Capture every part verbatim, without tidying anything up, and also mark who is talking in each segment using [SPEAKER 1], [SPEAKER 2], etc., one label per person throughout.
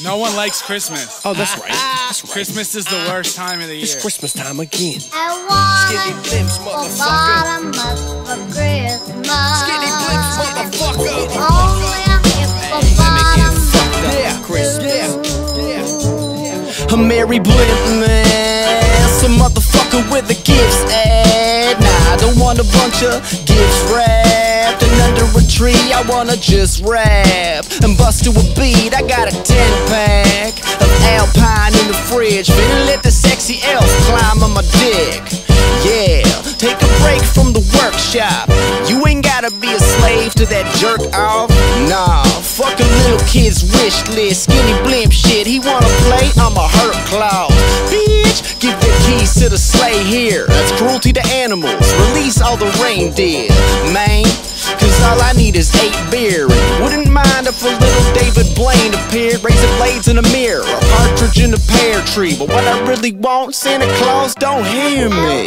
[SPEAKER 1] No one likes Christmas.
[SPEAKER 2] Oh, that's right. That's right.
[SPEAKER 1] Christmas is the worst time of the year.
[SPEAKER 2] It's Christmas time again.
[SPEAKER 3] I want
[SPEAKER 2] Skinny Blimps, motherfucker.
[SPEAKER 3] bottomless for Christmas.
[SPEAKER 2] Skinny Blimps, motherfucker.
[SPEAKER 3] Only a hip for bottomless.
[SPEAKER 2] Yeah, Chris. Yeah, yeah. A Merry Blimpmas, a motherfucker with the gifts. And nah, I don't want a bunch of gifts wrapped and under a tree. I wanna just rap and bust to a beat. I got a ten pack of Alpine in the fridge. Finna let the sexy elf climb on my dick. Yeah, take a break from the workshop. You ain't gotta be a slave to that jerk off. Nah, fuck a little kid's wish list. Skinny blimp shit, he wanna play, I'ma hurt claws. Bitch, give the keys to the sleigh here. That's cruelty to animals, release all the reindeer, man. Cause all I need is eight beer. And wouldn't mind if a little David Blaine appeared. Razor blades in a mirror, a partridge in a pear tree. But what I really want, Santa Claus don't hear me.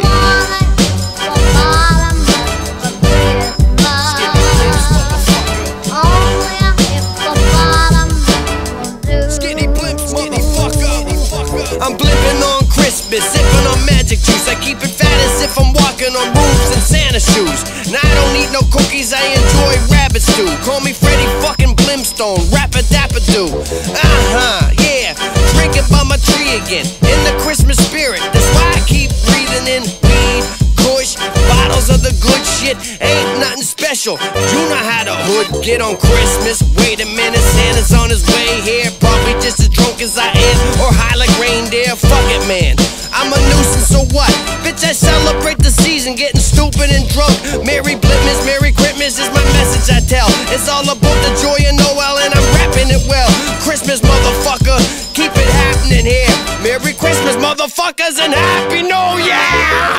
[SPEAKER 2] I'm blimping on Christmas, sipping on magic juice. I keep it fat as if I'm walking on roofs in Santa shoes. Now I don't eat no cookies, I enjoy rabbit stew. Call me Freddy fucking Blimstone, rapper dapper do. Uh-huh, yeah, drinking by my tree again. In the Christmas spirit, that's why I keep breathing in weed, kush, bottles of the good shit. Ain't nothing special, you know how the hood get on Christmas. Wait a minute, Santa's on his way here. Probably just as drunk as I am, or high like reindeer. Fuck it, man, I'm a nuisance, so what? Bitch, I celebrate the season, getting stupid and drunk. Merry Blimpmas, Merry Christmas is my message I tell. It's all about the joy of Noel and I'm rapping it well. Christmas, motherfucker, keep it happening here. Merry Christmas, motherfuckers, and Happy New Year!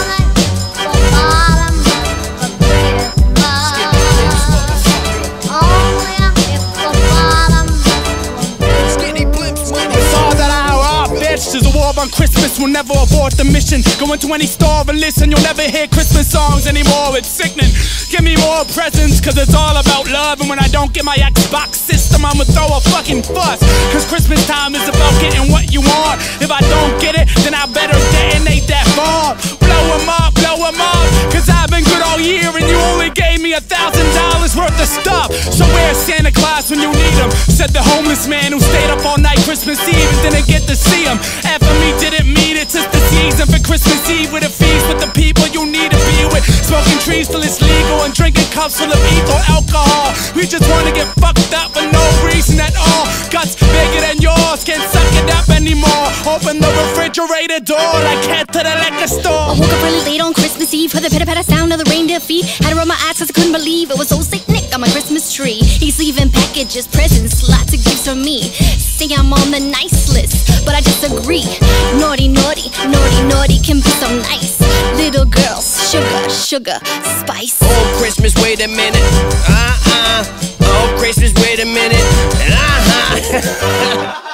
[SPEAKER 1] There's a war on Christmas, we'll never abort the mission. Go into any store and listen, you'll never hear Christmas songs anymore. It's sickening. Give me more presents, cause it's all about love. And when I don't get my Xbox system, I'ma throw a fucking fuss. Cause Christmas time is about getting what you want. If I don't get it, then I better detonate that bomb. Blow him up, blow him up. Cause I've been good all year and you only gave me a thousand dollars worth of stuff. So where's Santa Claus when you need him? Said the homeless man who stayed up all night Christmas Eve and didn't get to see him. After me didn't mean it, it's the season for Christmas Eve with a feast with the people you need to be with. Smoking trees till it's legal and drinking cups full of ethyl alcohol. We just wanna get fucked up for no reason at all. Guts bigger than yours, can't suck it up anymore. Open the refrigerator door like head to the liquor store.
[SPEAKER 4] I woke up really late on Christmas Eve, heard the pitter-patter sound of the reindeer feet. Had to rub my eyes cause I couldn't believe it was old Saint Nick on my Christmas tree. He's leaving packages, presents, lots of gifts for me. Say I'm on the nice list, but I disagree. Naughty, naughty, naughty, naughty can be so nice. Little girls, sugar, sugar, spice.
[SPEAKER 2] Oh, Christmas, wait a minute. Uh-uh. Oh, Christmas, wait a minute. Uh-huh.